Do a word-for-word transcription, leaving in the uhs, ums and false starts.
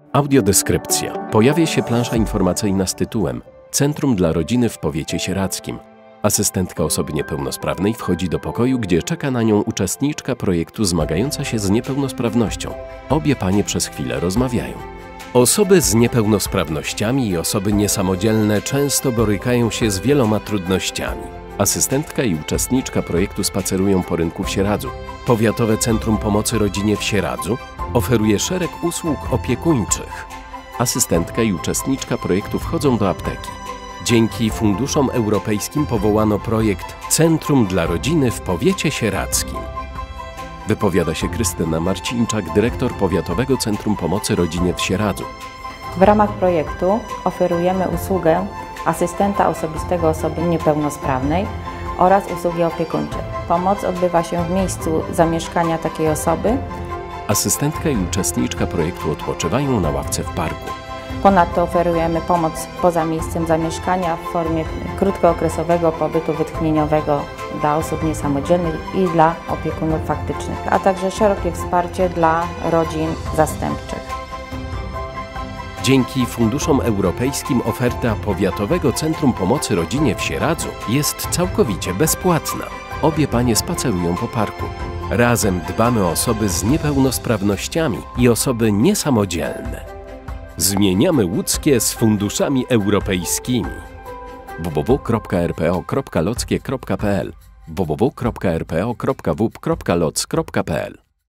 Audiodeskrypcja. Pojawia się plansza informacyjna z tytułem Centrum dla Rodziny w Powiecie Sieradzkim. Asystentka osoby niepełnosprawnej wchodzi do pokoju, gdzie czeka na nią uczestniczka projektu zmagająca się z niepełnosprawnością. Obie panie przez chwilę rozmawiają. Osoby z niepełnosprawnościami i osoby niesamodzielne często borykają się z wieloma trudnościami. Asystentka i uczestniczka projektu spacerują po rynku w Sieradzu. Powiatowe Centrum Pomocy Rodzinie w Sieradzu oferuje szereg usług opiekuńczych. Asystentka i uczestniczka projektu wchodzą do apteki. Dzięki funduszom europejskim powołano projekt Centrum dla Rodziny w Powiecie Sieradzkim. Wypowiada się Krystyna Marcinczak, dyrektor Powiatowego Centrum Pomocy Rodzinie w Sieradzu. W ramach projektu oferujemy usługę asystenta osobistego osoby niepełnosprawnej oraz usługi opiekuńcze. Pomoc odbywa się w miejscu zamieszkania takiej osoby. Asystentka i uczestniczka projektu odpoczywają na ławce w parku. Ponadto oferujemy pomoc poza miejscem zamieszkania w formie krótkookresowego pobytu wytchnieniowego dla osób niesamodzielnych i dla opiekunów faktycznych, a także szerokie wsparcie dla rodzin zastępczych. Dzięki funduszom europejskim oferta Powiatowego Centrum Pomocy Rodzinie w Sieradzu jest całkowicie bezpłatna. Obie panie spacerują po parku. Razem dbamy o osoby z niepełnosprawnościami i osoby niesamodzielne. Zmieniamy łódzkie z funduszami europejskimi. w w w kropka r p o kropka lockie kropka p l w w w kropka r p o kropka w u p kropka loc kropka p l